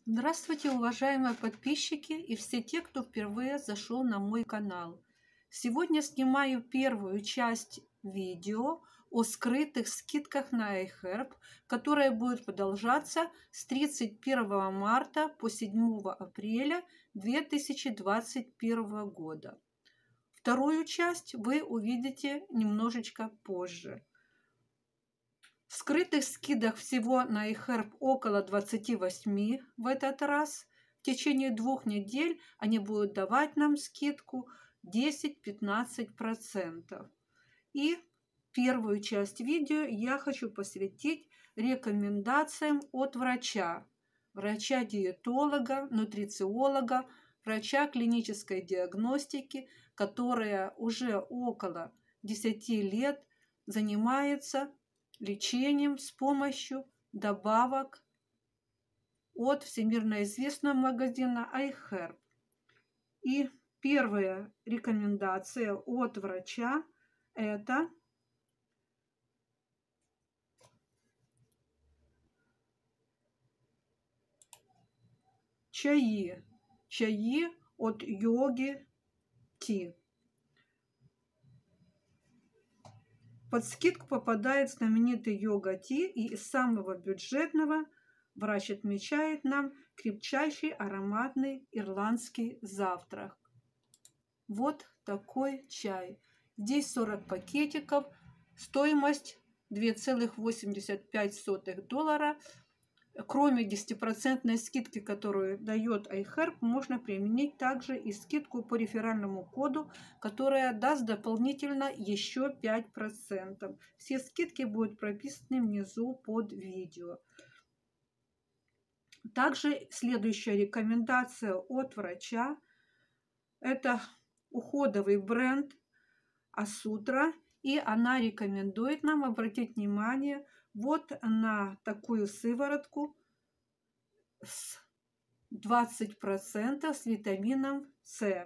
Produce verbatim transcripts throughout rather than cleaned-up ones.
Здравствуйте, уважаемые подписчики и все те, кто впервые зашел на мой канал. Сегодня снимаю первую часть видео о скрытых скидках на iHerb, которая будет продолжаться с тридцать первого марта по седьмого апреля две тысячи двадцать первого года. Вторую часть вы увидите немножечко позже. В скрытых скидок всего на iHerb около двадцати восьми в этот раз. В течение двух недель они будут давать нам скидку десять-пятнадцать процентов. И первую часть видео я хочу посвятить рекомендациям от врача. Врача-диетолога, нутрициолога, врача клинической диагностики, которая уже около десяти лет занимается лечением с помощью добавок от всемирно известного магазина iHerb. И первая рекомендация от врача – это чаи. Чаи от Йоги Ти. Под скидку попадает знаменитый Йога Ти, и из самого бюджетного врач отмечает нам крепчайший ароматный ирландский завтрак. Вот такой чай. Здесь сорок пакетиков, стоимость две целых восемьдесят пять сотых доллара. Кроме десятипроцентной скидки, которую дает iHerb, можно применить также и скидку по реферальному коду, которая даст дополнительно еще пять процентов. Все скидки будут прописаны внизу под видео. Также следующая рекомендация от врача – это уходовый бренд Асутра, и она рекомендует нам обратить внимание вот на такую сыворотку с двадцать процентов с витамином С,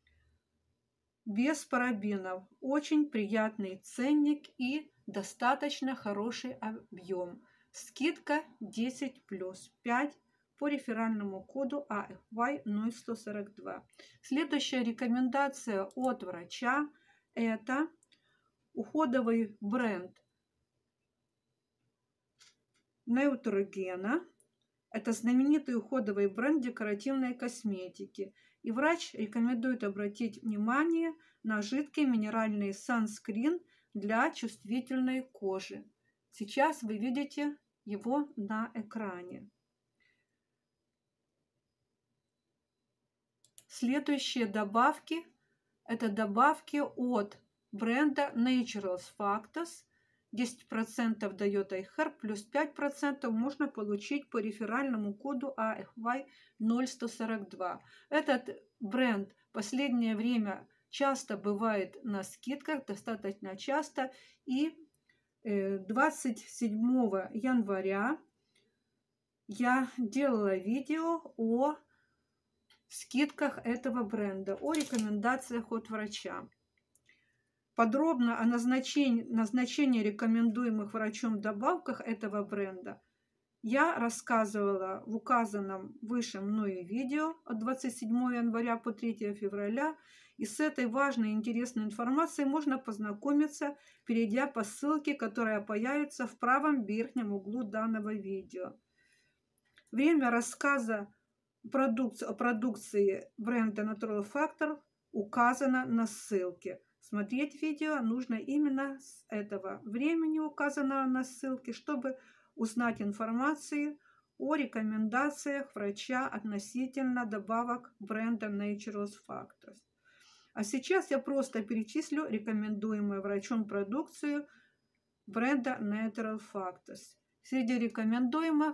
без парабенов. Очень приятный ценник и достаточно хороший объем. Скидка десять плюс пять по реферальному коду А Ф Y ноль сто сорок два. Следующая рекомендация от врача – это уходовый бренд Neutrogena. Это знаменитый уходовый бренд декоративной косметики. И врач рекомендует обратить внимание на жидкий минеральный санскрин для чувствительной кожи. Сейчас вы видите его на экране. Следующие добавки – это добавки от бренда Natural Factors. десять процентов дает iHerb, плюс пять процентов можно получить по реферальному коду А Ф Y ноль сто сорок два. Этот бренд в последнее время часто бывает на скидках, достаточно часто. И двадцать седьмого января я делала видео о скидках этого бренда, о рекомендациях от врача. Подробно о назначении, назначении рекомендуемых врачом добавках этого бренда я рассказывала в указанном выше мною видео от двадцать седьмого января по третьего февраля. И с этой важной и интересной информацией можно познакомиться, перейдя по ссылке, которая появится в правом верхнем углу данного видео. Время рассказа продукции, о продукции бренда Natural Factor указано на ссылке. Смотреть видео нужно именно с этого времени, указанного на ссылке, чтобы узнать информацию о рекомендациях врача относительно добавок бренда Natural Factors. А сейчас я просто перечислю рекомендуемую врачом продукцию бренда Natural Factors. Среди рекомендуемых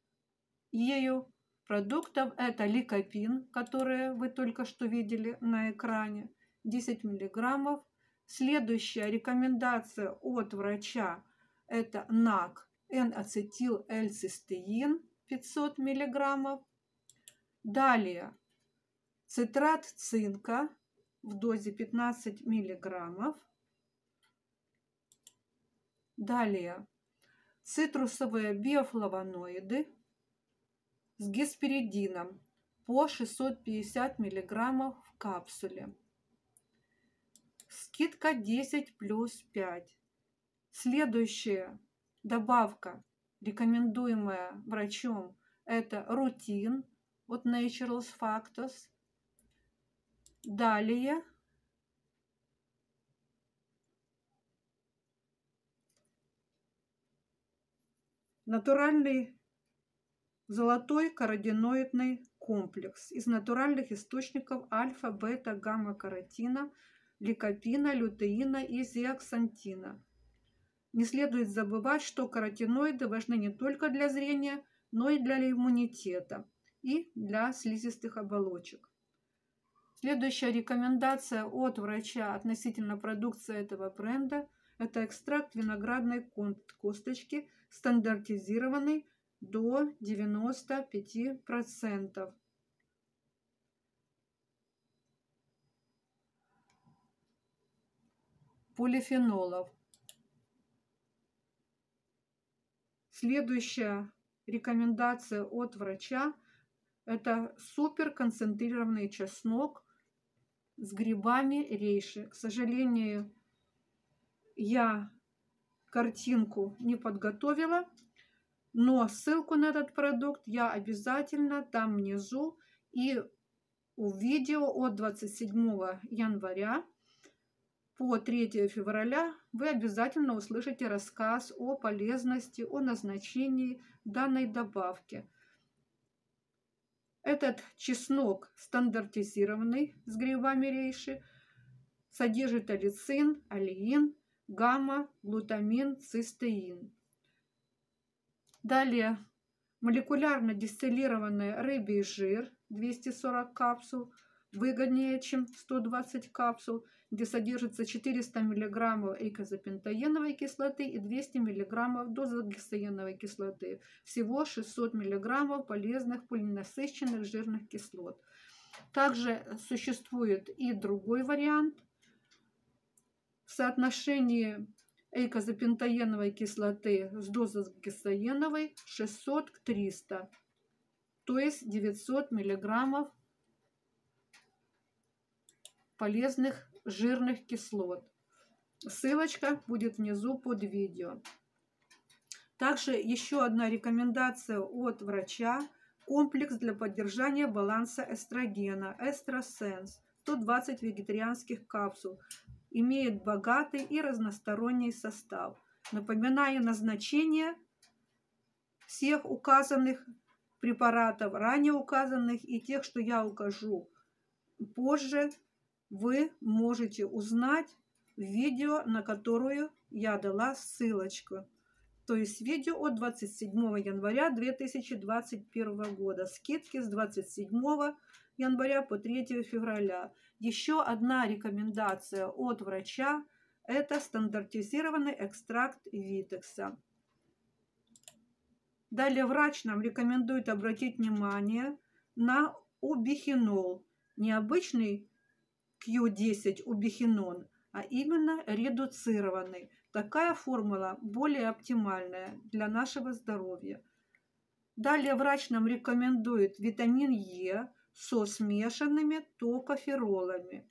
ею продуктов это ликопин, который вы только что видели на экране, десять миллиграммов. Следующая рекомендация от врача – это НАК, Н-ацетил-Л-цистеин, пятьсот миллиграммов. Далее цитрат цинка в дозе пятнадцать миллиграммов. Далее цитрусовые биофлавоноиды с гесперидином по шестьсот пятьдесят миллиграммов в капсуле. Скидка десять плюс пять. Следующая добавка, рекомендуемая врачом, это рутин от Naturals Factors. Далее натуральный золотой каротиноидный комплекс из натуральных источников альфа, бета, гамма-каротина, ликопина, лютеина и зеаксантина. Не следует забывать, что каротиноиды важны не только для зрения, но и для иммунитета и для слизистых оболочек. Следующая рекомендация от врача относительно продукции этого бренда – это экстракт виноградной косточки, стандартизированный до девяноста пяти процентов. Полифенолов. Следующая рекомендация от врача – это суперконцентрированный чеснок с грибами рейши. К сожалению, я картинку не подготовила, но ссылку на этот продукт я обязательно дам внизу. И в видео от двадцать седьмого января по третьего февраля вы обязательно услышите рассказ о полезности, о назначении данной добавки. Этот чеснок стандартизированный с грибами рейши, содержит аллицин, алиин, гамма, глутамин, цистеин. Далее молекулярно дистиллированный рыбий жир двести сорок капсул, выгоднее, чем сто двадцать капсул, где содержится четыреста миллиграммов эйкозапентаеновой кислоты и двести миллиграммов дозогексаеновой кислоты. Всего шестьсот миллиграммов полезных полиненасыщенных жирных кислот. Также существует и другой вариант. В соотношении эйкозапентаеновой кислоты с дозогексаеновой шестьсот к трёмстам, то есть девятьсот миллиграммов полезных жирных кислот. Ссылочка будет внизу под видео. Также еще одна рекомендация от врача. Комплекс для поддержания баланса эстрогена Эстросенс. сто двадцать вегетарианских капсул. Имеет богатый и разносторонний состав. Напоминаю назначение всех указанных препаратов, ранее указанных, и тех, что я укажу позже, вы можете узнать в видео, на которое я дала ссылочку. То есть видео от двадцать седьмого января две тысячи двадцать первого года. Скидки с двадцать седьмого января по третьего февраля. Еще одна рекомендация от врача – это стандартизированный экстракт витекса. Далее врач нам рекомендует обратить внимание на убихинол. Необычный кью десять убихинон, а именно редуцированный. Такая формула более оптимальная для нашего здоровья. Далее врач нам рекомендует витамин Е со смешанными токоферолами.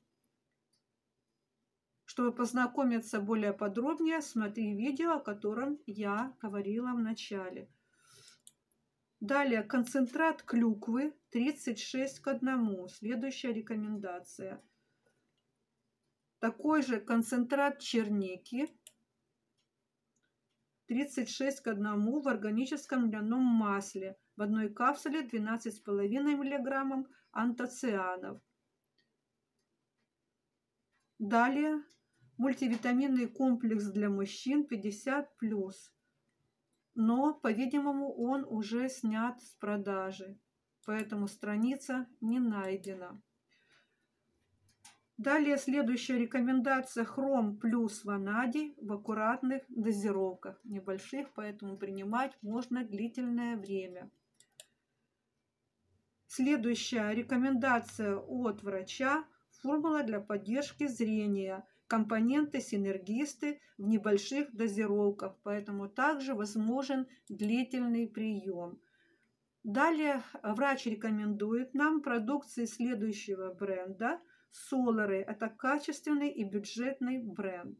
Чтобы познакомиться более подробнее, смотри видео, о котором я говорила в начале. Далее концентрат клюквы тридцать шесть к одному. Следующая рекомендация. Такой же концентрат черники тридцать шесть к одному в органическом льняном масле. В одной капсуле двенадцать с половиной миллиграммов антоцианов. Далее мультивитаминный комплекс для мужчин пятьдесят плюс. Но, по-видимому, он уже снят с продажи, поэтому страница не найдена. Далее следующая рекомендация: хром плюс ванадий в аккуратных дозировках, небольших, поэтому принимать можно длительное время. Следующая рекомендация от врача: формула для поддержки зрения, компоненты-синергисты в небольших дозировках, поэтому также возможен длительный прием. Далее врач рекомендует нам продукции следующего бренда. Солары – это качественный и бюджетный бренд.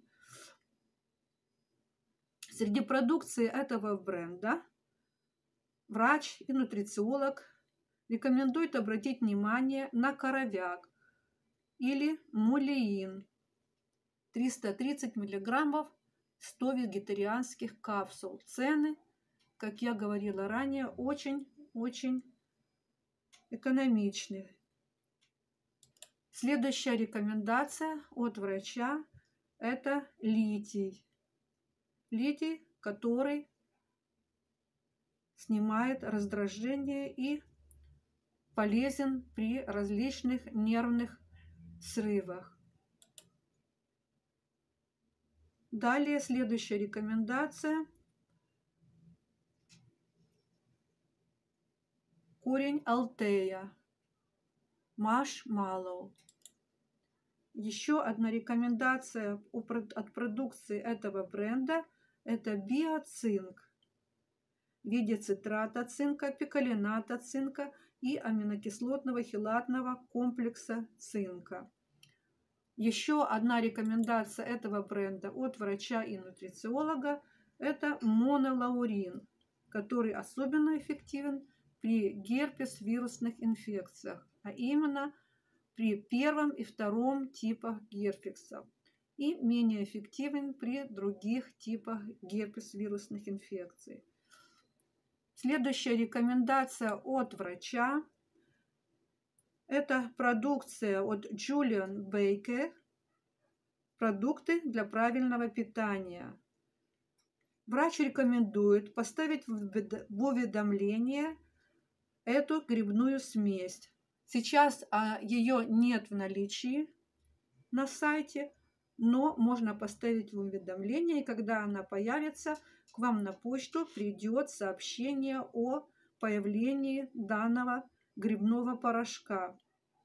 Среди продукции этого бренда врач и нутрициолог рекомендует обратить внимание на коровяк или мулеин. триста тридцать миллиграммов, сто вегетарианских капсул. Цены, как я говорила ранее, очень-очень экономичные. Следующая рекомендация от врача – это литий. Литий, который снимает раздражение и полезен при различных нервных срывах. Далее следующая рекомендация – корень алтея, маршмаллоу. Еще одна рекомендация от продукции этого бренда – это биоцинк в виде цитрата цинка, пикалината цинка и аминокислотного хелатного комплекса цинка. Еще одна рекомендация этого бренда от врача и нутрициолога – это монолаурин, который особенно эффективен при герпес-вирусных инфекциях, а именно при первом и втором типах герпеса, и менее эффективен при других типах герпес-вирусных инфекций. Следующая рекомендация от врача – это продукция от Julian Baker, продукты для правильного питания. Врач рекомендует поставить в уведомление эту грибную смесь. Сейчас а, ее нет в наличии на сайте, но можно поставить в уведомление, и когда она появится, к вам на почту придет сообщение о появлении данного грибного порошка.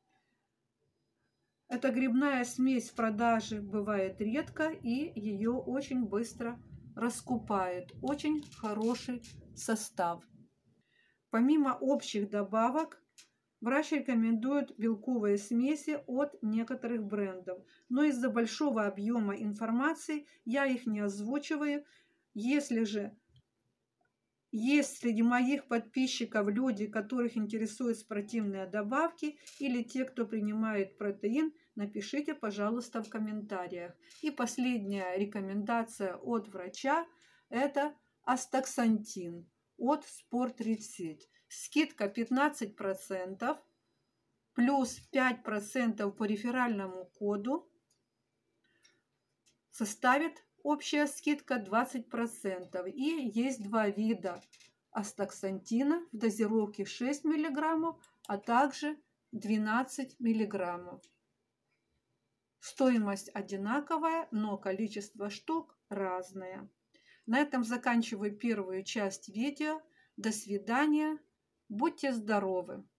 Эта грибная смесь в продаже бывает редко, и ее очень быстро раскупают. Очень хороший состав. Помимо общих добавок, врач рекомендует белковые смеси от некоторых брендов, но из-за большого объема информации я их не озвучиваю. Если же есть среди моих подписчиков люди, которых интересуют спортивные добавки, или те, кто принимает протеин, напишите, пожалуйста, в комментариях. И последняя рекомендация от врача – это астаксантин от Спортрецепт. Скидка пятнадцать процентов плюс пять процентов по реферальному коду составит общая скидка двадцать процентов. И есть два вида астаксантина в дозировке шесть миллиграммов, а также двенадцать миллиграммов. Стоимость одинаковая, но количество штук разное. На этом заканчиваю первую часть видео. До свидания. Будьте здоровы!